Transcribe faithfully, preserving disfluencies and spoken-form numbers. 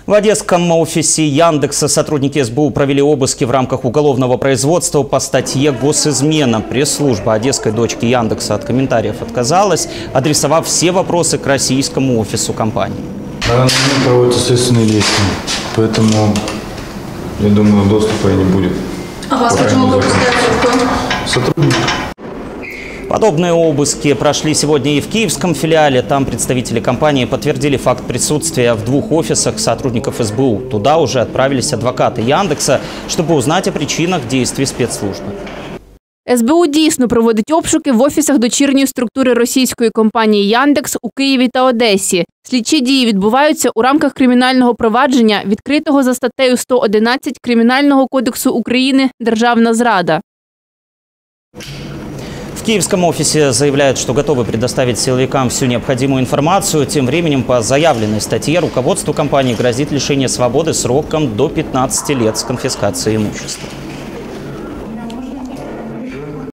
В одесском офисе Яндекса сотрудники эс бэ у провели обыски в рамках уголовного производства по статье «Госизмена». Пресс-служба одесской дочки Яндекса от комментариев отказалась, адресовав все вопросы к российскому офису компании. На данный момент проводятся следственные действия, поэтому, я думаю, доступа и не будет. А вас почему вы представляете? Сотрудник. Подобные обыски прошли сегодня и в киевском филиале. Там представители компании подтвердили факт присутствия в двух офисах сотрудников эс бэ у. Туда уже отправились адвокаты Яндекса, чтобы узнать о причинах действий спецслужбы. ес бэ у дійсно проводить обшуки в офісах дочірньої структури російської компанії «Яндекс» у Києві та Одесі. Слідчі дії відбуваються у рамках кримінального провадження, відкритого за статтею сто одинадцять Кримінального кодексу України «Державна зрада». В киевском офисе заявляют, что готовы предоставить силовикам всю необходимую информацию. Тем временем по заявленной статье руководству компании грозит лишение свободы сроком до пятнадцати лет с конфискацией имущества.